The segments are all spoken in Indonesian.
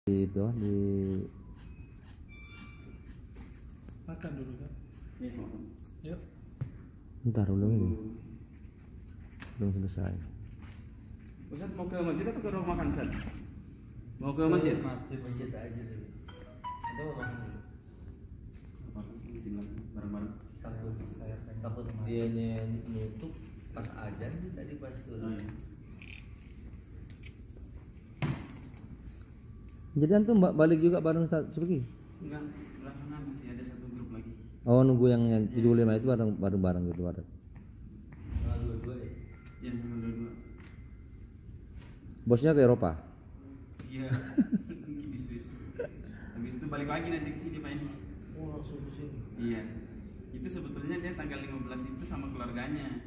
itu di makan dulu kan? Yuk. Bentar belum ini. Belum selesai. Ustaz mau ke masjid atau ke rumah makan Ustaz? Mau ke masjid? Masjid aja dulu. Atau mau makan dulu? Apa sih bareng-bareng? Takut dia nutup pas ajan sih tadi pas turun. Jadi antum balik juga bareng Ustaz Subki? Enggak, belakangan nanti ada satu grup lagi. Oh, nunggu yang 75 itu bareng gitu bareng. Dua-dua deh. Yang dua-dua. Bosnya ke Eropa. Iya. Di Swiss. Habis itu balik lagi nanti ke sini Pak ini. Oh, langsung ke sini. Iya. Itu sebetulnya dia tanggal 15 itu sama keluarganya.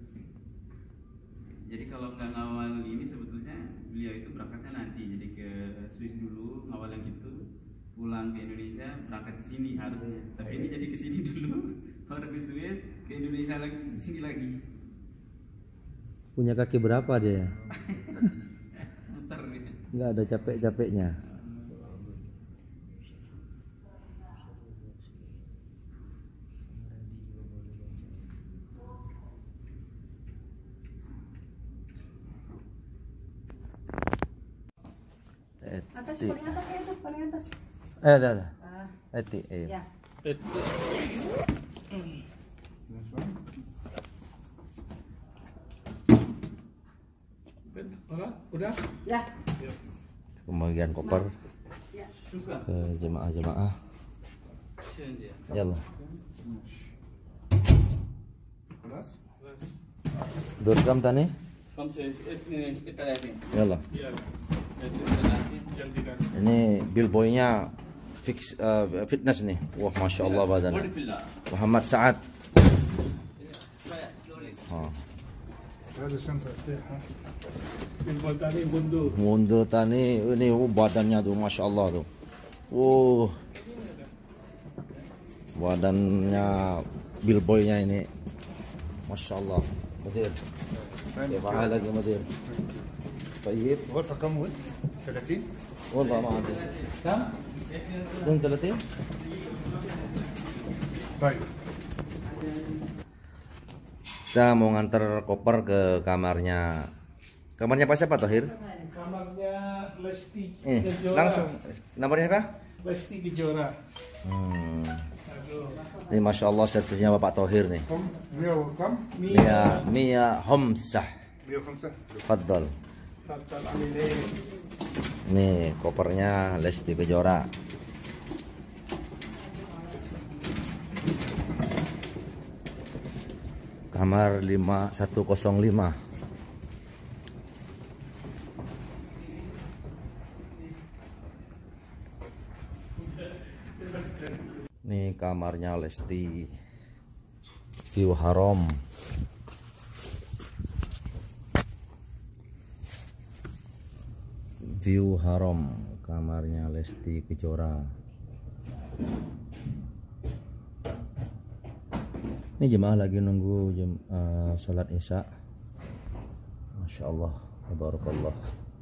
Jadi kalau nggak ngawal ini sebetulnya beliau itu berangkatnya nanti. Jadi ke Swiss dulu, ngawal yang itu, pulang ke Indonesia, berangkat ke sini harusnya. Tapi ini jadi ke sini dulu, baru ke Swiss, ke Indonesia lagi, ke sini lagi. Punya kaki berapa dia? Muter gitu. Nggak ada capek-capeknya. Atas, paling atas ya itu, paling atas. Ada. Ah, Eti, ya. Udah? Ya. Pembagian koper Ya. ke jemaah-jemaah. Yallah. Durkam tani? Yallah. Ini billboynya fitness nih. Wah, masya Allah badan. Muhammad Saad. Ada sentra Bilbol tani bundu. Mundur tani ini badannya tuh masya Allah tuh. Badannya billboynya ini masya Allah. Mudir. كيف حالك يا مدير؟ طيب غرفة كم ول؟ 30؟ والله ما ادري كم؟ 30 طيب. Kita mau nganter koper ke kamarnya. Kamarnya Pak siapa Tohir? Kamarnya Lesti Kejora. Langsung. Nomornya siapa? Lesti Kejora. Ini masya Allah servisnya Bapak Tohir nih. Mia كم؟ Mia Homsah. 105. Faddal. Fatal Amile. Nih kopernya Lesti Kejora. Kamar 5105. Nih kamarnya Lesti. View haram. View haram kamarnya Lesti Kejora. Ini jemaah lagi nunggu sholat isya. Masya Allah, tabarakallah.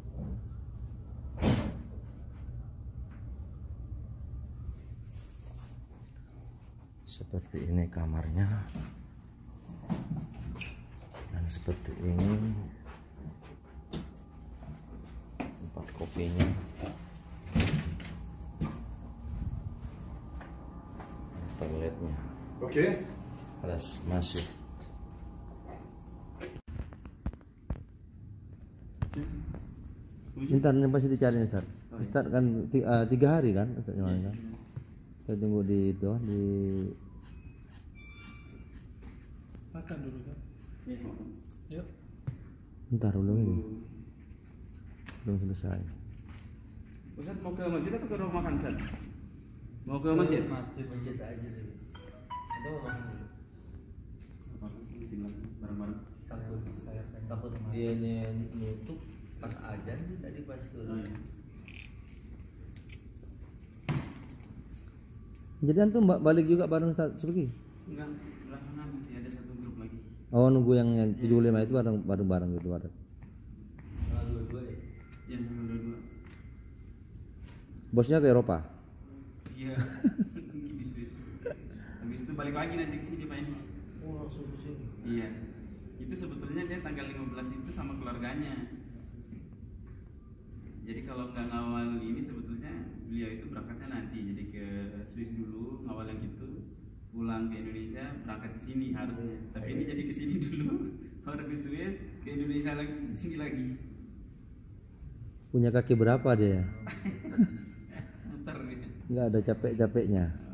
Seperti ini kamarnya, dan seperti ini tempat kopinya. Toiletnya. Oke. Alas, masuk. Bentar, ini pasti dicari Ustaz. Ustaz kan 3 hari kan Ustaz yang kan. Kita tunggu di itu di Makan dulu kan? Yuk. bentar belum ini. Belum selesai. Ustaz mau ke masjid atau ke rumah makan Ustaz? Mau ke masjid? Masjid aja dulu. Atau mau makan dulu? Apa sih bareng-bareng? Takut dia nutup pas ajan sih tadi pas turun. Jadi antum balik juga bareng Ustaz Subki? Enggak, belakangan nanti ada satu grup lagi. Oh, nunggu yang 75 itu bareng gitu bareng. Dua-dua deh. Yang dua-dua. Bosnya ke Eropa. Iya. Di Swiss. Habis itu balik lagi nanti ke sini Pak. Oh, langsung ke sini. Iya. Itu sebetulnya dia tanggal 15 itu sama keluarganya. Jadi kalau nggak ngawal ini sebetulnya beliau itu berangkatnya nanti. Jadi ke Swiss dulu ngawal yang gitu, pulang ke Indonesia berangkat ke sini harusnya. Tapi ini jadi ke sini dulu, baru ke Swiss, ke Indonesia lagi, ke sini lagi. Punya kaki berapa dia? Muter gitu. Nggak ada capek-capeknya.